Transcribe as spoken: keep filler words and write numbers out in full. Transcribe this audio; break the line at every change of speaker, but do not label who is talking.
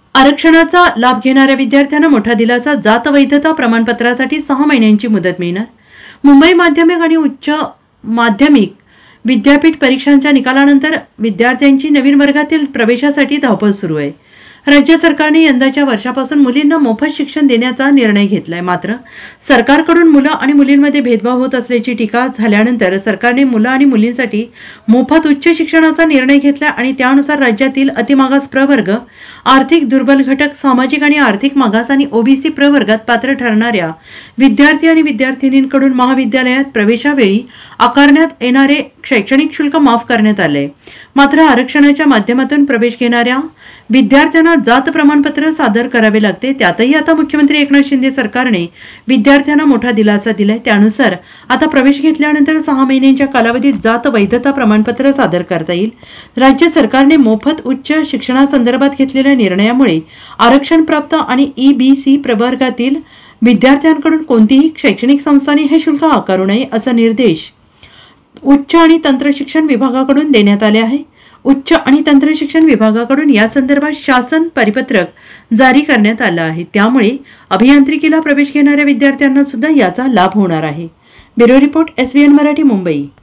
आरक्षणाचा लाभ घेणाऱ्या विद्यार्थ्यांना मोठा दिलासा. जात वैधता प्रमाणपत्रासाठी सहा महिन्यांची मुदत मिळणार. मुंबई माध्यमिक आणि उच्च माध्यमिक विद्यापीठ परीक्षांच्या निकालानंतर विद्यार्थ्यांची नवीन वर्गातील प्रवेशासाठी धावपळ सुरू आहे. राज्य सरकारने यंदाच्या वर्षापासून मुलींना मोफत शिक्षण देण्याचा निर्णय घेतलाय. मात्र सरकारकडून मुलं आणि मुलींमध्ये भेदभाव होत असल्याची टीका झाल्यानंतर सरकारने मुलं आणि मुलींसाठी मोफत उच्च शिक्षणाचा निर्णय घेतला आणि त्यानुसार राज्यातील अतिमागास प्रवर्ग, आर्थिक दुर्बल घटक, सामाजिक आणि आर्थिक मागास आणि ओबीसी प्रवर्गात पात्र ठरणाऱ्या विद्यार्थी आणि विद्यार्थिनींकडून महाविद्यालयात प्रवेशावेळी आकारण्यात येणारे शैक्षणिक शुल्क माफ करण्यात आले. मात्र आरक्षणाच्या माध्यमातून प्रवेश घेणाऱ्या विद्यार्थ्यांना जात प्रमाणपत्र सादर करावे लागते. त्यातही आता मुख्यमंत्री एकनाथ शिंदे सरकारने विद्यार्थ्यांना मोठा दिलासा दिलाय. त्यानुसार आता प्रवेश घेतल्यानंतर सहा महिन्यांच्या कालावधीत जात वैधता प्रमाणपत्र सादर करता येईल. राज्य सरकारने मोफत उच्च शिक्षणासंदर्भात घेतलेल्या निर्णयामुळे आरक्षण प्राप्त आणि ईबीसी प्रवर्गातील विद्यार्थ्यांकडून कोणतीही शैक्षणिक संस्थांनी हे शुल्क आकारू नये असा निर्देश उच्च आणि तंत्र शिक्षण विभागाकडून देण्यात आले आहे. उच्च आणि तंत्र शिक्षण विभागाकडून या संदर्भात शासन परिपत्रक जारी करण्यात आलं आहे. त्यामुळे अभियांत्रिकीला प्रवेश घेणाऱ्या विद्यार्थ्यांना सुद्धा याचा लाभ होणार आहे. Bureau report, SBN Marathi, Mumbai.